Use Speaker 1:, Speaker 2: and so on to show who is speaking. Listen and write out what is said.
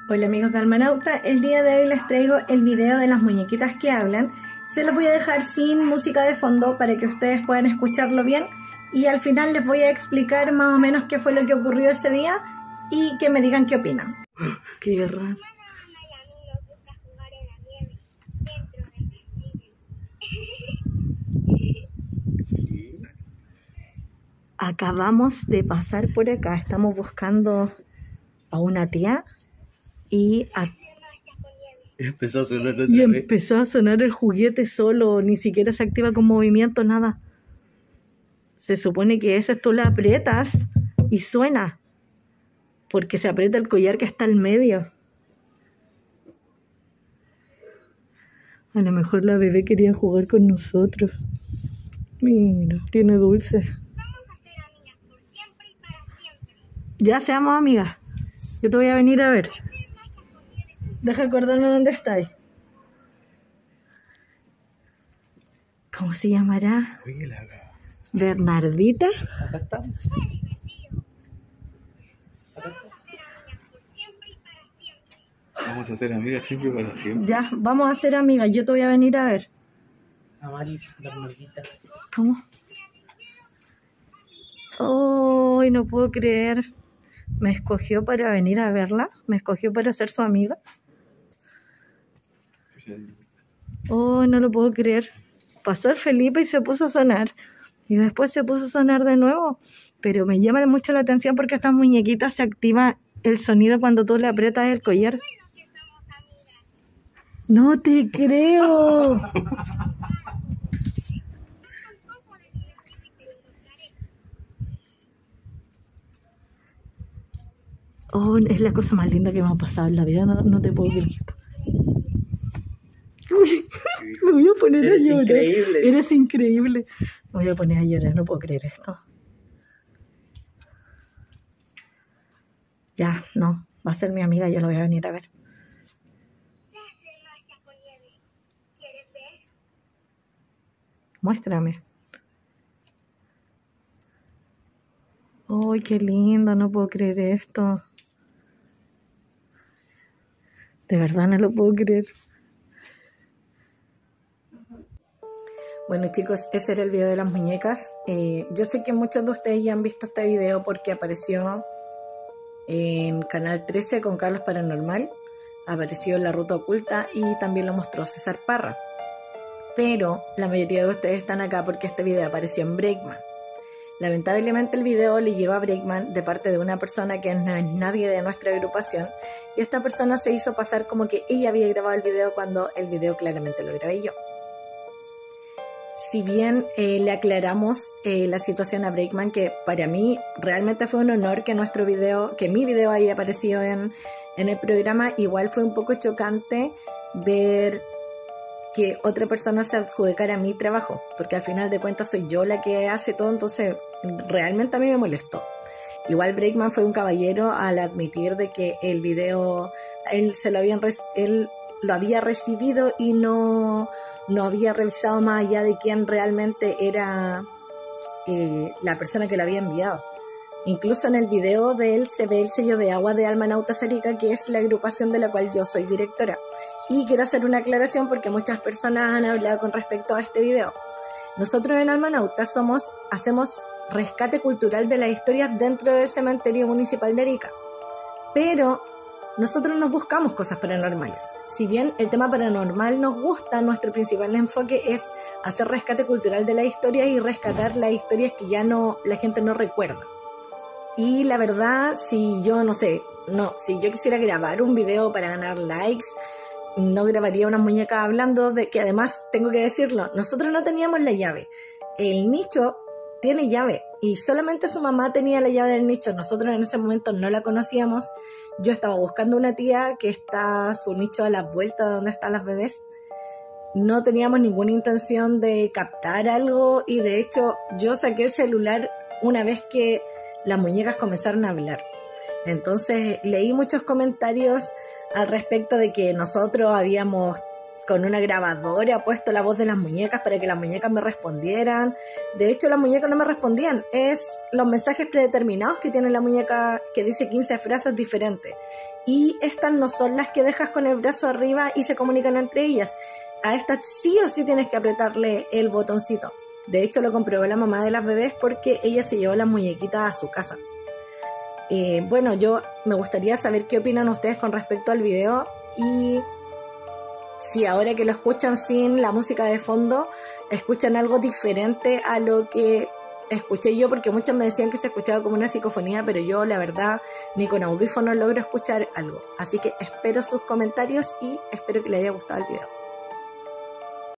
Speaker 1: Hola amigos de Almanauta, el día de hoy les traigo el video de las muñequitas que hablan. Se los voy a dejar sin música de fondo para que ustedes puedan escucharlo bien y al final les voy a explicar más o menos qué fue lo que ocurrió ese día y que me digan qué opinan. Qué raro. Acabamos de pasar por acá, estamos buscando a una tía y
Speaker 2: empezó a sonar
Speaker 1: el juguete solo, ni siquiera se activa con movimiento, nada. Se supone que ese tú la aprietas y suena, porque se aprieta el collar que está al medio. A lo mejor la bebé quería jugar con nosotros. Mira, tiene dulce. Ya seamos amigas. Yo te voy a venir a ver. Deja acordarme dónde estáis. ¿Cómo se llamará? ¿Bernardita?
Speaker 2: Acá está. Vamos a ser amigas siempre para siempre.
Speaker 1: Ya, vamos a ser amigas. Yo te voy a venir a ver.
Speaker 2: Amarillo, Bernardita.
Speaker 1: ¿Cómo? ¡Ay, no puedo creer! Me escogió para venir a verla. Me escogió para ser su amiga. Oh, no lo puedo creer. Pasó el Felipe y se puso a sonar. Y después se puso a sonar de nuevo. Pero me llama mucho la atención porque estas muñequitas se activa el sonido cuando tú le aprietas el collar. ¡No te creo! Oh, es la cosa más linda que me ha pasado en la vida. No te puedo creer esto. Me voy a poner a llorar. Increíble. Eres increíble. Me voy a poner a llorar, no puedo creer esto. Ya, no. Va a ser mi amiga, yo la voy a venir a ver. Muéstrame. ¡Ay, qué lindo! No puedo creer esto. De verdad no lo puedo creer. Bueno chicos, ese era el video de las muñecas. Yo sé que muchos de ustedes ya han visto este video porque apareció en Canal 13 con Carlos Paranormal. Apareció en La Ruta Oculta y también lo mostró César Parra. Pero la mayoría de ustedes están acá porque este video apareció en Breakman. Lamentablemente el video le llegó a Breakman de parte de una persona que no es nadie de nuestra agrupación y esta persona se hizo pasar como que ella había grabado el video cuando el video claramente lo grabé yo. Si bien le aclaramos la situación a Breakman, que para mí realmente fue un honor que mi video haya aparecido en el programa, igual fue un poco chocante ver que otra persona se adjudicara mi trabajo, porque al final de cuentas soy yo la que hace todo, entonces realmente a mí me molestó. Igual Breakman fue un caballero al admitir de que el video él lo había recibido y no había revisado más allá de quién realmente era la persona que lo había enviado. Incluso en el video de él se ve el sello de agua de Almanauta Arica, que es la agrupación de la cual yo soy directora. Y quiero hacer una aclaración porque muchas personas han hablado con respecto a este video. Nosotros en Almanauta hacemos rescate cultural de las historias dentro del cementerio municipal de Arica. Pero nosotros no buscamos cosas paranormales. Si bien el tema paranormal nos gusta, nuestro principal enfoque es hacer rescate cultural de las historias y rescatar las historias que ya la gente no recuerda. Y la verdad, si yo quisiera grabar un video para ganar likes, no grabaría unas muñecas hablando de que, además tengo que decirlo, nosotros no teníamos la llave. El nicho tiene llave y solamente su mamá tenía la llave del nicho. Nosotros en ese momento no la conocíamos. Yo estaba buscando una tía que está su nicho a la vuelta de donde están las bebés. No teníamos ninguna intención de captar algo y de hecho yo saqué el celular una vez que las muñecas comenzaron a hablar. Entonces leí muchos comentarios al respecto de que nosotros habíamos con una grabadora puesto la voz de las muñecas para que las muñecas me respondieran. De hecho las muñecas no me respondían, es los mensajes predeterminados que tiene la muñeca que dice 15 frases diferentes y estas no son las que dejas con el brazo arriba y se comunican entre ellas. A estas sí o sí tienes que apretarle el botoncito. De hecho lo comprobó la mamá de las bebés porque ella se llevó las muñequitas a su casa. Bueno, yo me gustaría saber qué opinan ustedes con respecto al video, y si ahora que lo escuchan sin la música de fondo, escuchan algo diferente a lo que escuché yo, porque muchos me decían que se escuchaba como una psicofonía, pero yo la verdad ni con audífonos logro escuchar algo. Así que espero sus comentarios y espero que les haya gustado el video.